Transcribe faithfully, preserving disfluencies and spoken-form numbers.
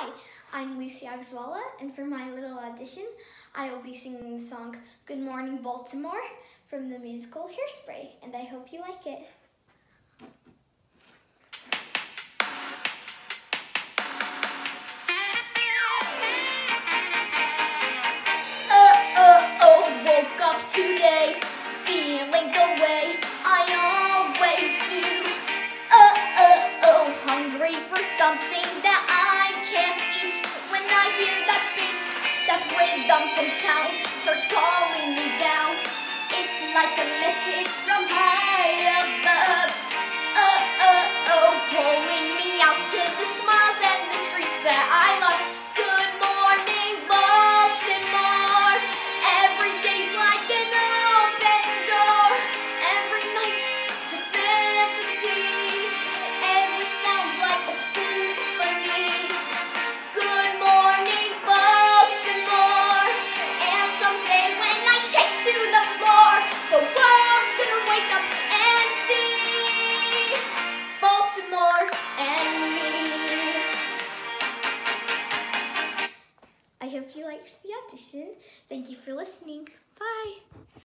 Hi, I'm Lucy Agswala, and for my little audition, I will be singing the song Good Morning Baltimore from the musical Hairspray, and I hope you like it. Oh, oh, oh, woke up today, feeling the way I always do. Oh, oh, oh, hungry for something that I can't eat. When I hear that beat, that rhythm from town starts calling me down. It's like a message from high above. Oh, oh, oh, pulling me out to the smiles and the streets that I love. Good morning, Baltimore. Every day's like an open door. Every night is a fantasy. Every sound's like a symphony. Good morning, Baltimore. And someday when I take to the floor, the world's gonna wake up and see Baltimore and me. I hope you liked the audition. Thank you for listening. Bye.